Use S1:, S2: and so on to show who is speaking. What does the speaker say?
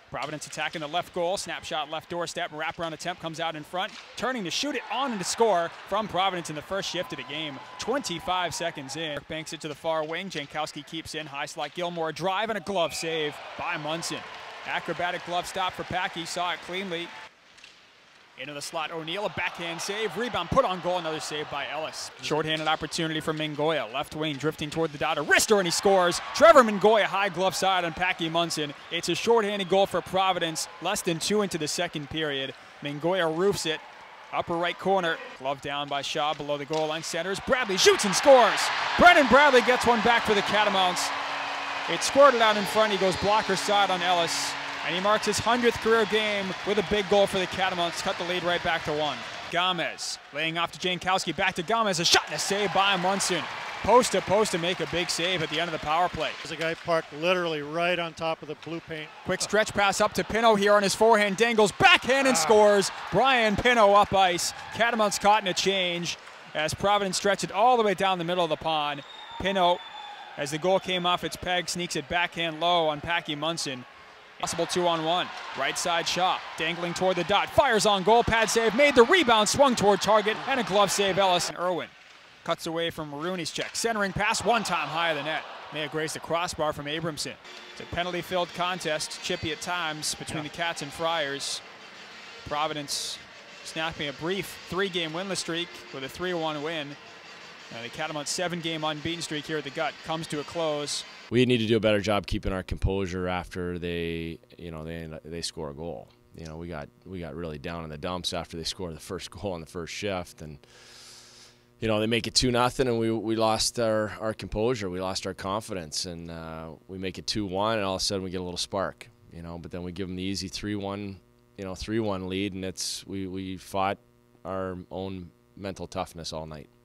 S1: Providence attacking the left goal, snapshot left doorstep, wraparound attempt comes out in front, turning to shoot it on and to score from Providence in the first shift of the game. 25 seconds in. Banks it to the far wing, Jankowski keeps in, high slot Gilmore, drive and a glove save by Munson. Acrobatic glove stop for Packy, saw it cleanly. Into the slot, O'Neill, a backhand save, rebound, put on goal, another save by Ellis. Shorthanded opportunity for Mingoya, left wing, drifting toward the dot, a wrister, and he scores. Trevor Mingoya, high glove side on Packy Munson. It's a shorthanded goal for Providence, less than 2 into the second period. Mingoya roofs it, upper right corner, glove down by Shaw, below the goal line, centers, Bradley shoots and scores. Brendan Bradley gets one back for the Catamounts. It squirted out in front, he goes blocker side on Ellis. And he marks his 100th career game with a big goal for the Catamounts, cut the lead right back to 1. Gomez laying off to Jankowski, back to Gomez, a shot and a save by Munson. Post to make a big save at the end of the power play.
S2: There's a guy parked literally right on top of the blue paint.
S1: Quick stretch pass up to Pinho here on his forehand, dangles, backhand and scores. Brian Pinho up ice. Catamounts caught in a change as Providence stretched it all the way down the middle of the pond. Pinho, as the goal came off its peg, sneaks it backhand low on Packy Munson. Possible 2-on-1. Right side shot, dangling toward the dot, fires on goal, pad save, made the rebound, swung toward target, and a glove save. Ellis and Irwin cuts away from Rooney's check. Centering pass, one time high of the net. May have grazed the crossbar from Abramson. It's a penalty-filled contest, chippy at times between the Cats and Friars. Providence snapping a brief 3-game winless streak with a 3-1 win. The Catamounts' 7-game unbeaten streak here at the Gut comes to a close.
S3: We need to do a better job keeping our composure after they score a goal. We got really down in the dumps after they scored the first goal on the first shift, and they make it 2-0, and we lost our composure, we lost our confidence, and we make it 2-1, and all of a sudden we get a little spark, But then we give them the easy 3-1, 3-1 lead, and we fought our own mental toughness all night.